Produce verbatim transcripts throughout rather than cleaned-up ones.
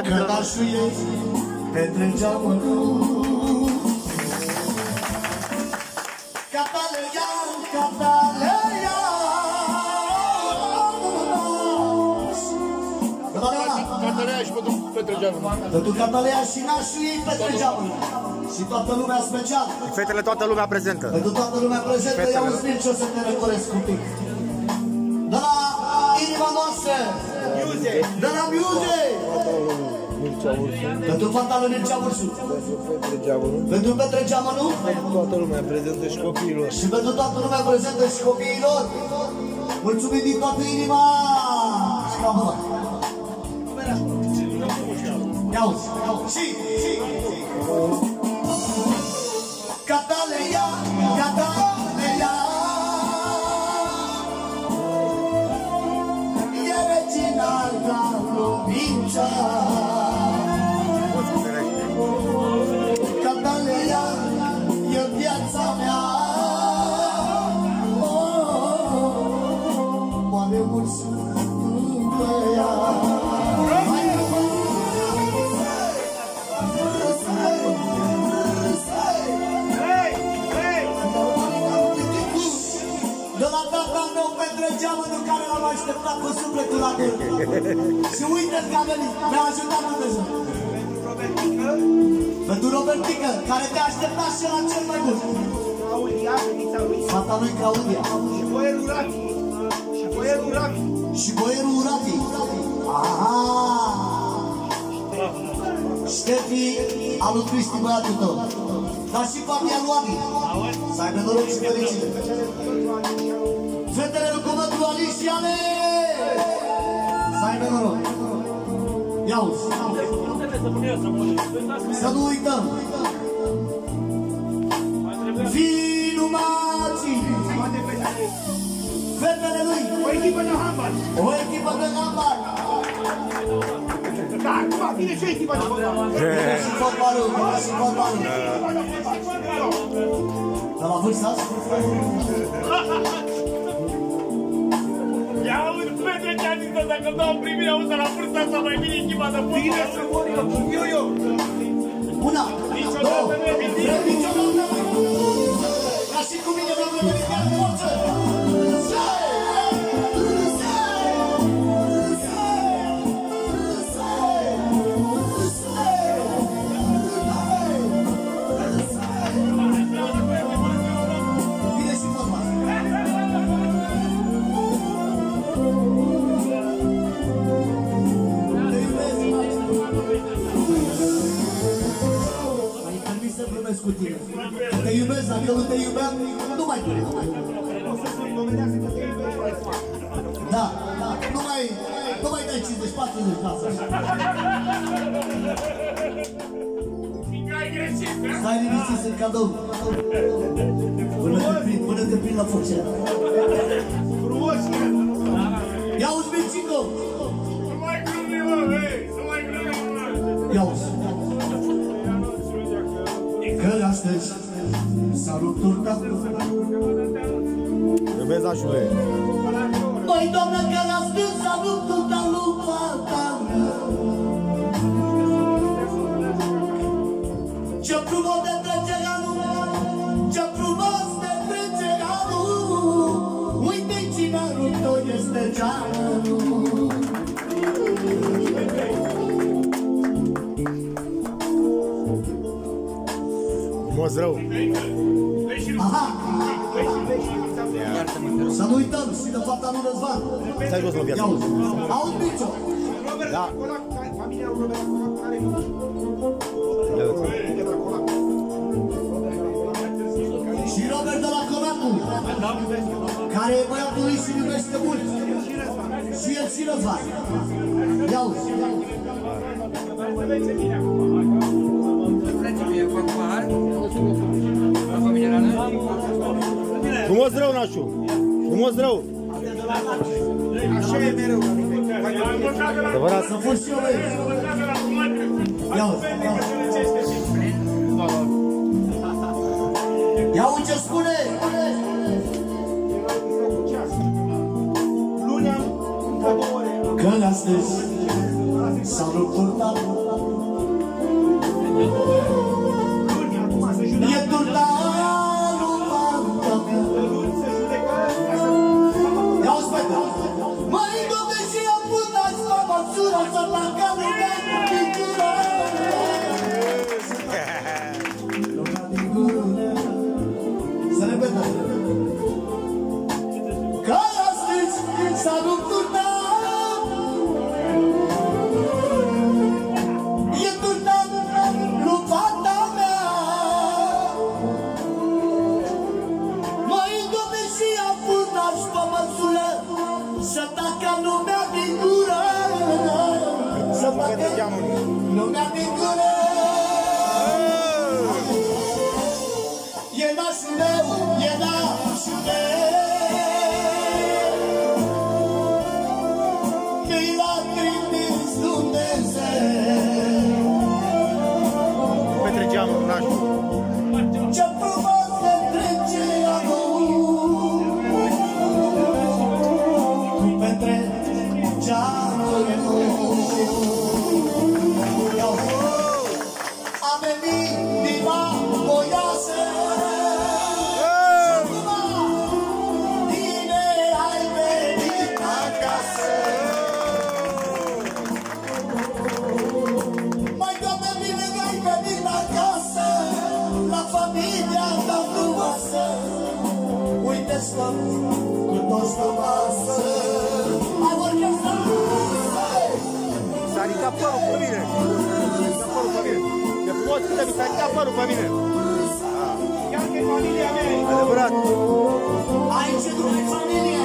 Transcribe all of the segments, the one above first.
Că nașul ei petreceau în grup. Catalea, Catalea. Catalea și pentru petreceau. Pentru Catalea și nașul ei petreceau. Și toată lumea special. Fetele, toată lumea prezentă. Pentru toată lumea prezentă, iau un smil și o să te răcoresc un pic. De la inima noastră. De la Miuze. Pentru fata lui Mircea Ursu. Pentru Petre Geamănu. Pentru toată lumea prezentă și copiilor. Și pentru toată lumea prezentă și copiilor. Mulțumim din toată inima. Și ca mă. Ia-uzi. Și, și. Catalea, Catalea. E regina la lumința. Catalea e viața mea. Moare ursul pe ea. De la tata meu Petre Geamănu, care l-am așteptat cu sufletul la gând. Și uite-l că a venit, mi-a ajutat Dumnezeu. Pentru Robertică, care te-a așteptat și la cel mai bun. Fata lui Claudia. Și boierul Rafi. Și boierul Rafi. Și boierul Rafi. Aha! Ștefi, al lui Cristi, băiatul tău. Dar și familia lui Adi. Să aibă noroc și fericire. Fetele lui cuvântul Ali și Ale! Să aibă noroc. Ia-uzi. Să nu uităm. Vinu Mații. Fetele lui. O echipă de handbal. O echipă de handbal. Da, acum vine și echipa de handbal. Vine și fotbalul. Vine și fotbalul. Dar la vârsta asta? Ia uite, Petre, ce-a zis ăsta, că dau primire, auzi, la vârsta asta mai vine echipa de fotbal. Bine să mor eu, eu, eu. Una, două, trei, niciodată. Ca și cu mine v-am revenit iar forță. Cu tine. Te iubesc, dacă nu te iubeam, nu mai pune. Da, da, nu mai, nu mai dai cincizeci patruzeci casă. Stai liniștit, sunt cadou. Până te prind, până te prind la forțe. Frumos! Ia-uzi, Mircico! Nu mai glumi, mă, vei, nu mai glumi, mă. Ia-uzi. Că astăzi s-a rupt turta. Iubesc, nașule. Măi, doamnă, că astăzi s-a rupt turta lui fata mea. Ce frumos de trece anul, ce frumos de trece anul. Uite cine a rupt-o, este geamul. Frumos rău. Aha! Să nu uităm și de fata lui Răzvan. Stai jos la viață. Ia-uzi, auzi, Mircio. Da. Familia lui Robert Colac are Și Robert de la Conacu, care e băiatul lui și iubește mult. Și el și Răzvan. Ia-uzi. Frumos rău, nașu. Frumos rău. Așa e mereu. Adevărat. Să fost și eu, băi. Ia-uzi. Ia-uzi ce spune. Lunea, Că astăzi s-au purtat. E turtarul partea mea. Ia o spătă. Mai dobe și am putut să mă țură să placa lumea din gură. Lumea din gură. Să repetăm. Că astăzi s-a luptat. E turtat lupata mea. Mai dobe și am putut să mă țură să tacă lumea din gură. Să tacă lumea din gură. E nașul meu, e nașul meu. Mi l-a trimis Dumnezeu. Petre geamul, nașul. Ce frumos ne trece anul. Petrece anul. A venit diva voioasă. Bine ai venit acasă. Mai doamne, bine ai venit acasă, la familia ta frumoasă. Uite-ți-o cu toți la masă. Hai, vorbe să S-a ridicat părul pe mine. S-a ridicat părul pe mine. De frumos câte mi s-a ridicat părul pe mine. Chiar că e familia mea. Adevărat. aici e după familie.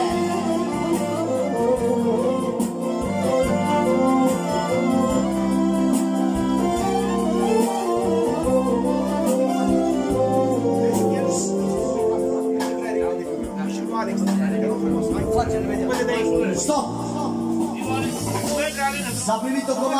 Și nu Alex. Stop! S-a primit o comandă.